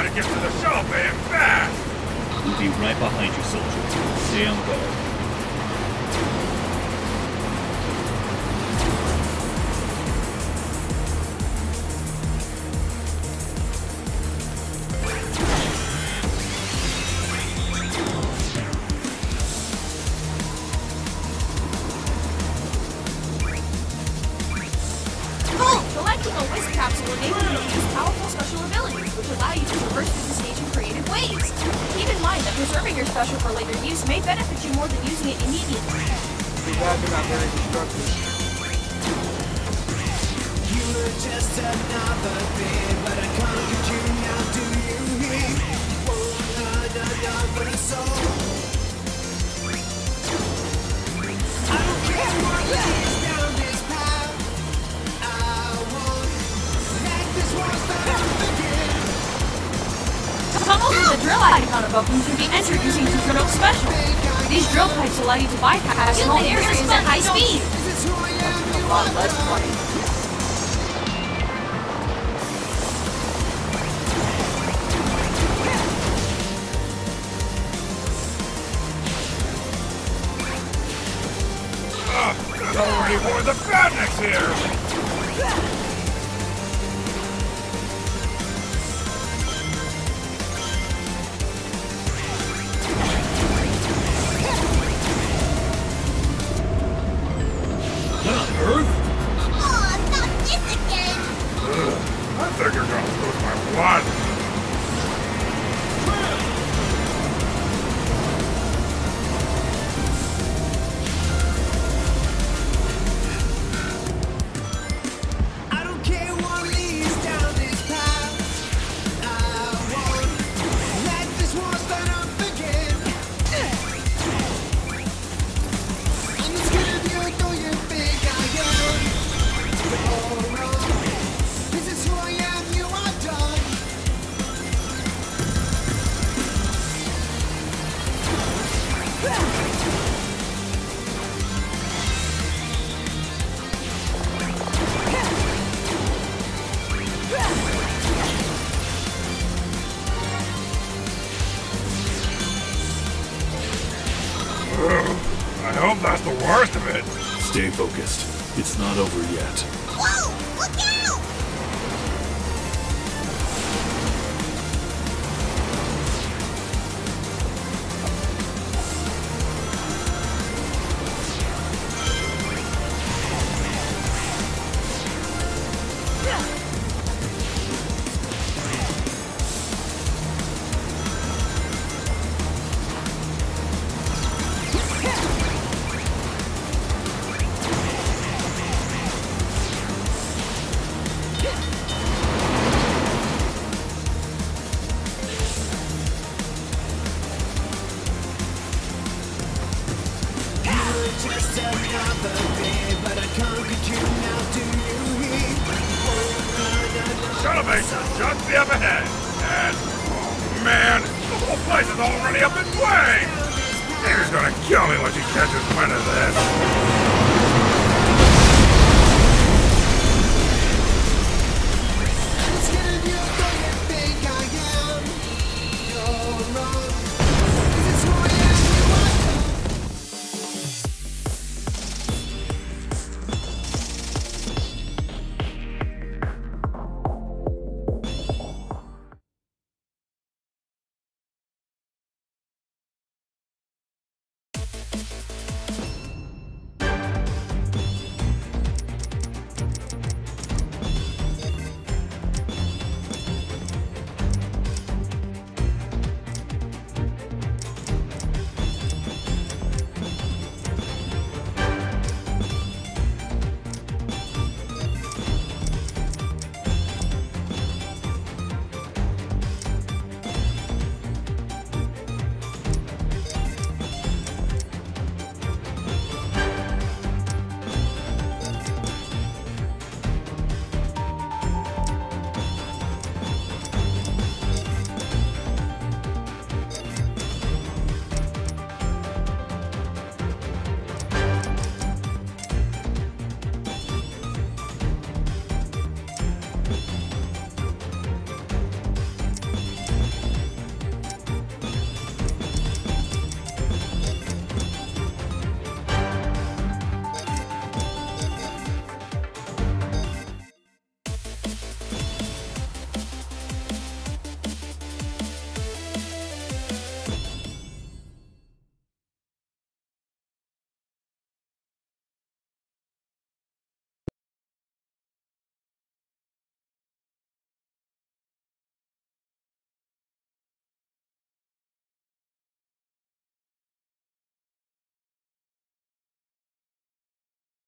gotta get to the shuttle bay and fast! We'll be right behind you, soldier. Stay on guard. The drill icon above them can be entered using the drill special. These drill pipes allow you to bypass small areas at high speed. A lot less money. Already wore the fatness here! I think you're gonna lose my blood. I don't care what leads down this path. I won't let this war start up again. I'm as good as you, though you think I am. Oh no. This is who I am, you are done. I hope that's the worst of it. Stay focused. It's not over yet. Whoa! Look out! Just another day, but I conquered you now, do you hear? Shuttle base is just be up ahead. And, oh man, the whole place is already up in flames! He's gonna kill me when she catches wind of this.